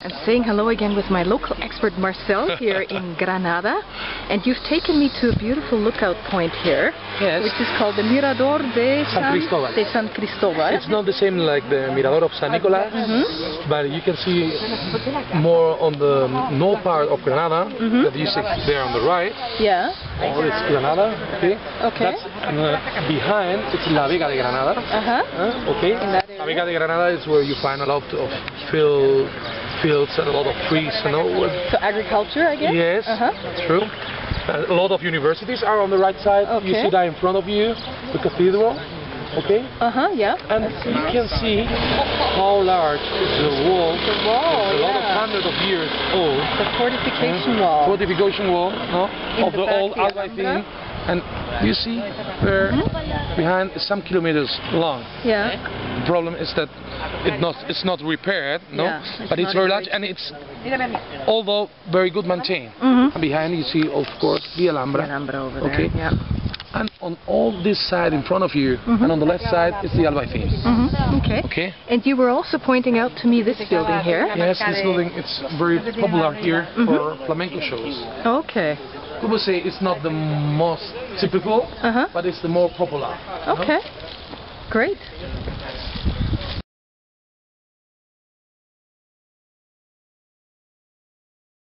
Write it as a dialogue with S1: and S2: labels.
S1: I'm saying hello again with my local expert Marcell here in Granada, and you've taken me to a beautiful lookout point here,
S2: yes,
S1: which is called the Mirador de San Cristobal.
S2: It's not the same like the Mirador of San Nicolas, but you can see more on the north part of Granada, that you see there on the right.
S1: Yeah.
S2: Oh, it's Granada, okay?
S1: Okay.
S2: That's behind, it's La Vega de Granada. Okay? La Vega de Granada is where you find a lot of fields and a lot of trees, you know.
S1: So agriculture, I guess?
S2: Yes, true. A lot of universities are on the right side.
S1: Okay.
S2: You see that in front of you, the Cathedral. Okay?
S1: Yeah.
S2: And you can see how large the wall.
S1: The wall,
S2: a lot of hundreds of years old.
S1: The fortification wall.
S2: Fortification wall, no? Of the old Albaycin. And you see there behind is some kilometers long.
S1: Yeah.
S2: The problem is that it's not repaired, no?
S1: Yeah,
S2: but it's very large and it's although very good maintained. Behind you see of course the Alhambra.
S1: Over there. Yeah.
S2: And on all this side in front of you, and on the left side is the Albaycin.
S1: Okay. And you were also pointing out to me this building here.
S2: Yes, this building it's very popular here for flamenco shows.
S1: Okay.
S2: People say it's not the most typical, but it's the more popular.
S1: Okay. Great.